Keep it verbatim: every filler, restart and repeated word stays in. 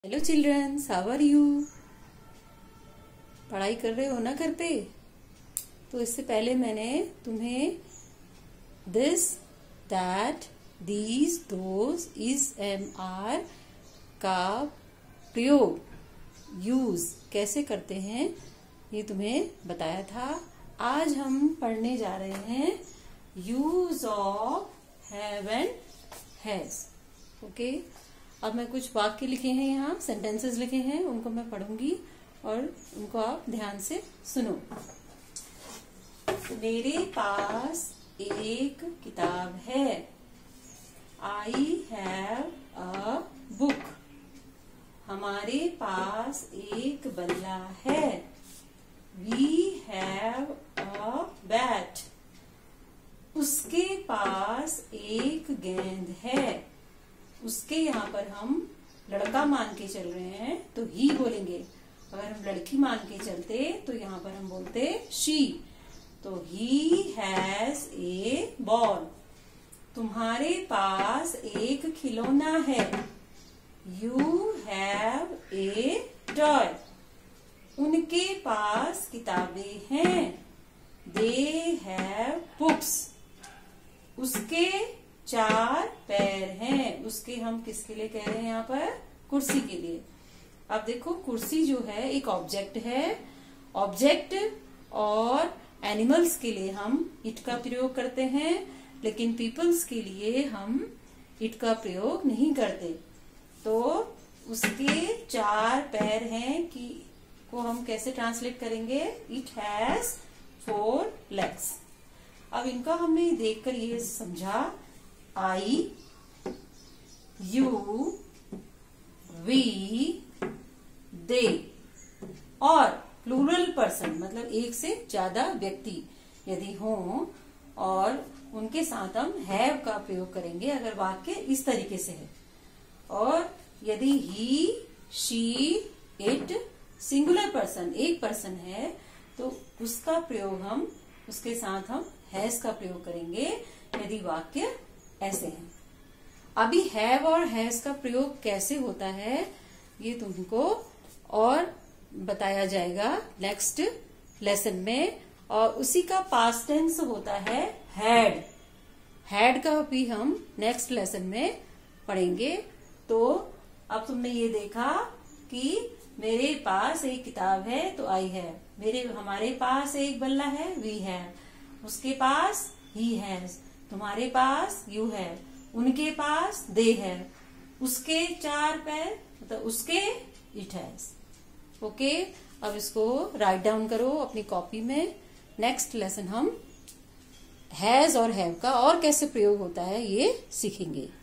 Hello childrens, how are you. पढ़ाई कर रहे हो ना घर पे। तो इससे पहले मैंने तुम्हें this, that, these, those, is, am, are का प्रयोग यूज कैसे करते हैं ये तुम्हें बताया था। आज हम पढ़ने जा रहे हैं use of have and has. Okay, अब मैं कुछ वाक्य लिखे हैं, यहाँ सेंटेंसेस लिखे हैं, उनको मैं पढ़ूंगी और उनको आप ध्यान से सुनो। मेरे पास एक किताब है। I have a book. हमारे पास एक बल्ला है। We have a bat. उसके पास एक गेंद है। उसके यहाँ पर हम लड़का मान के चल रहे हैं तो ही बोलेंगे। अगर हम लड़की मान के चलते तो यहाँ पर हम बोलते शी। तो ही हैज ए बॉल। तुम्हारे पास एक खिलौना है। You have a toy. उनके पास किताबें हैं। They have books. उसके चार पैर हैं। उसके हम किसके लिए कह रहे हैं यहाँ पर? कुर्सी के लिए। अब देखो, कुर्सी जो है एक ऑब्जेक्ट है। ऑब्जेक्ट और एनिमल्स के लिए हम इट का प्रयोग करते हैं, लेकिन पीपल्स के लिए हम इट का प्रयोग नहीं करते। तो उसके चार पैर हैं कि को हम कैसे ट्रांसलेट करेंगे? It has four legs. अब इनका हमने देखकर ये समझा, आई, यू, वी, दे। और प्लूरल पर्सन मतलब एक से ज्यादा व्यक्ति यदि हो और उनके साथ हम हैव का प्रयोग करेंगे अगर वाक्य इस तरीके से है। और यदि he, she, it singular person एक पर्सन है तो उसका प्रयोग हम उसके साथ हम हैज का प्रयोग करेंगे यदि वाक्य ऐसे है। अभी हैव और हैज का प्रयोग कैसे होता है ये तुमको और बताया जाएगा नेक्स्ट लेसन में। और उसी का पास्ट टेंस होता है हैड। हैड का भी हम नेक्स्ट लेसन में पढ़ेंगे। तो अब तुमने ये देखा कि मेरे पास एक किताब है तो आई है। मेरे हमारे पास एक बल्ला है, वी हैव। उसके पास ही हैज। तुम्हारे पास यू है। उनके पास दे है। उसके चार पैर मतलब उसके इट हैज। ओके, अब इसको राइट डाउन करो अपनी कॉपी में। नेक्स्ट लेसन हम हैज और हैव का और कैसे प्रयोग होता है ये सीखेंगे।